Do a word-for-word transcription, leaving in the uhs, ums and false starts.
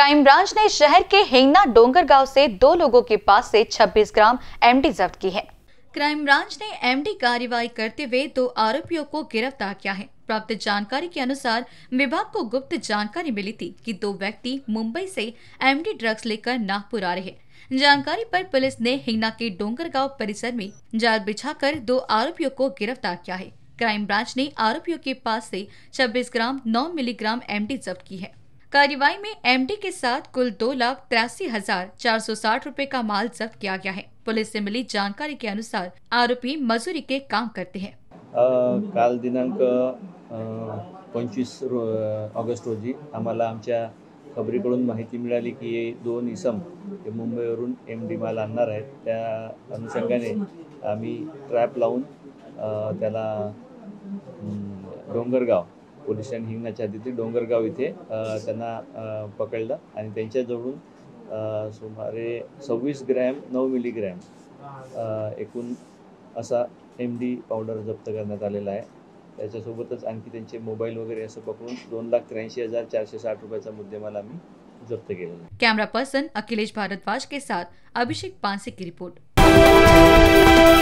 Crime branch ने शहर के हिंगना डोंगरगांव से दो लोगों के पास से छब्बीस ग्राम एमडी जब्त की है। क्राइम ब्रांच ने एमडी कार्रवाई करते हुए दो आरोपियों को गिरफ्तार किया है। प्राप्त जानकारी के अनुसार विभाग को गुप्त जानकारी मिली थी कि दो व्यक्ति मुंबई से एमडी ड्रग्स लेकर नागपुर आ रहे हैं। जानकारी पर पुलिस ने हिंगना के डोंगरगांव परिसर में जाल बिछाकर दो आरोपियों को गिरफ्तार किया है। क्राइम ब्रांच ने आरोपियों के पास से छब्बीस ग्राम नौ मिलीग्राम एमडी जब्त की है। कार्रवाई में एमडी के साथ कुल दो लाख तिरासी हजार चार सौ साठ रूपए का माल जब्त किया गया है। पुलिस से मिली जानकारी के अनुसार आरोपी मजुरी के काम करते हैं। काल दिनांक पंचवीस ऑगस्ट रोजी आम्हाला आमच्या खबरीकडून माहिती मिळाली की दोन इसम ते मुंबईवरून एम डी माल आणणार आहेत। त्या अनुषंगाने आम्ही ट्रॅप लावून त्याला डोंगरगाव पोलीस स्टेशन हिंगणाच्या हद्दीतील डोंगरगाव इथे त्यांना पकडलं आणि त्यांच्याजवळून सुमारे सव्वीस ग्रॅम नऊ मिलीग्रॅम एकूण असा एम डी पावडर जप्त करण्यात आलेला आहे। त्याच्यासोबतच आणखी त्यांचे मोबाईल वगैरे असं पकडून दोन लाख त्र्याऐंशी हजार चारशे साठ रुपयाचा मुद्देमाल आम्ही जप्त केलेला आहे। कैमरा पर्सन अखिलेश भारद्वाज के साथ अभिषेक पांसे की रिपोर्ट।